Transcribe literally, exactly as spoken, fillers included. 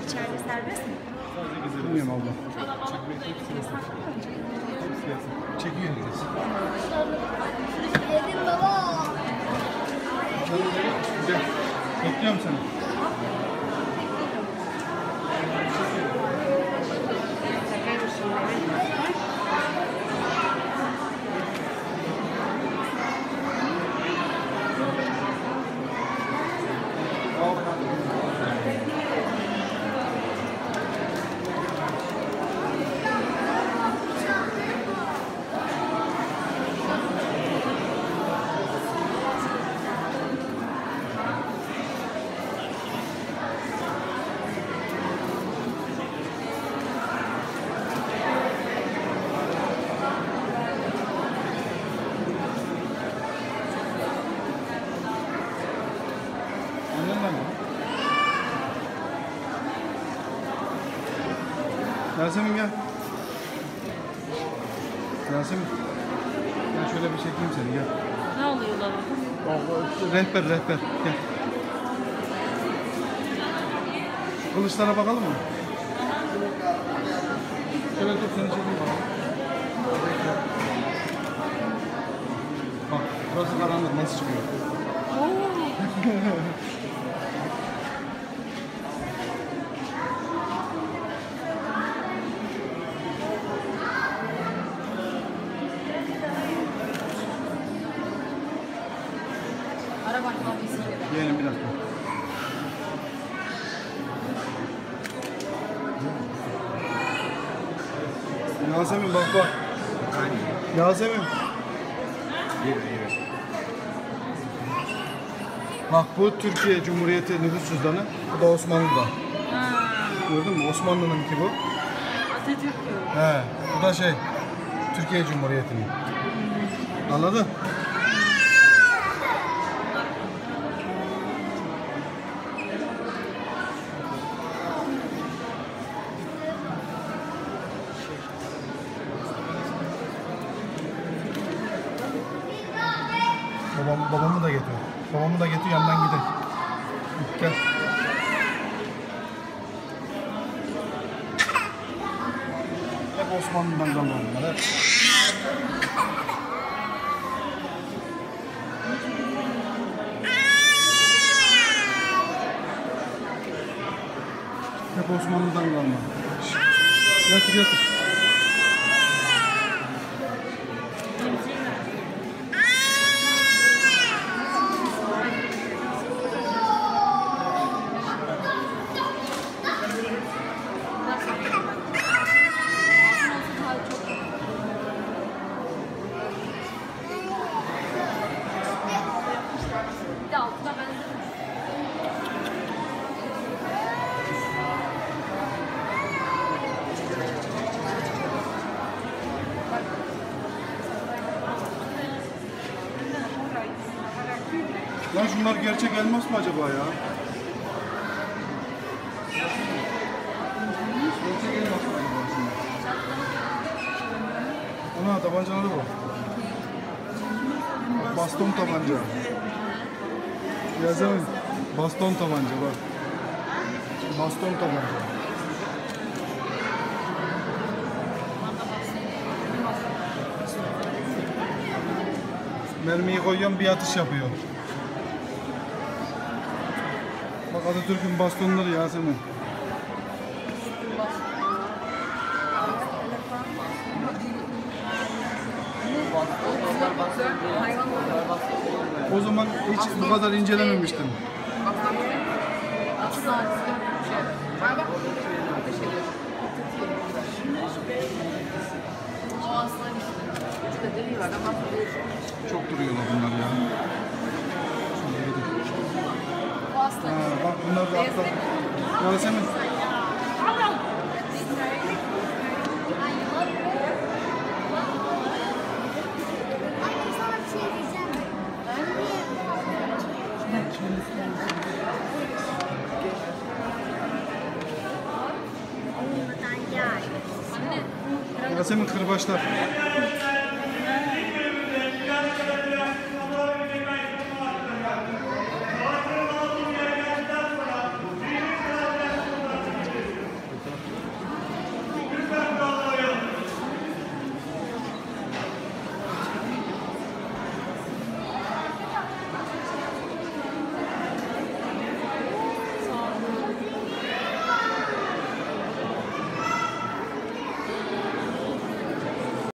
İçeride serbest mi? Bilmiyorum abla. Çekiyor herkes. Yedim baba. Gel. Bekliyorum seni. Yasemin gel. Yasemin. Ben şöyle bir çekeyim seni gel. Ne oluyor lan? Rehber rehber gel. Şu kılıçlara bakalım mı? Şöyle dur seni çekeyim bakalım. Bak burası karanlık nasıl çıkıyor? Araba abisiyle. Yiyelim bir dakika. Yasemin bak bak. Yasemin. Bak bu Türkiye Cumhuriyeti nüfus cüzdanı. Bu da Osmanlı'da. Ha, Gördün mü? Osmanlı'nınki bu. Atatürk diyor. He. Bu da şey. Türkiye Cumhuriyeti'nin. Anladın? Babam, babamı da getir. Babamı da getir yandan gidelim. Gel. Hep Osmanlı'dan kalma bunlar. Hep. Hep Osmanlı'dan kalma. Şşş. Yatır yatır. Bir de altına benzer. Lan şunlar gerçek elmas mı acaba ya? Gerçek elmas mı acaba şunlar? Ana tabancaları var. Bak, baston tabanca. Yazalım. Baston tabanca bak. Baston tabanca. Mermiyi koyuyorum bir atış yapıyor. Bak Atatürk'ün bastonları Yasemin. O zaman hiç bu kadar incelememiştim. Çok duruyorlar bunlar ya. Ha, bak bunlar da atlar. Yasemin. Anne sana bir şey diyeceğim. Anne. Yasemin kırbaçlar.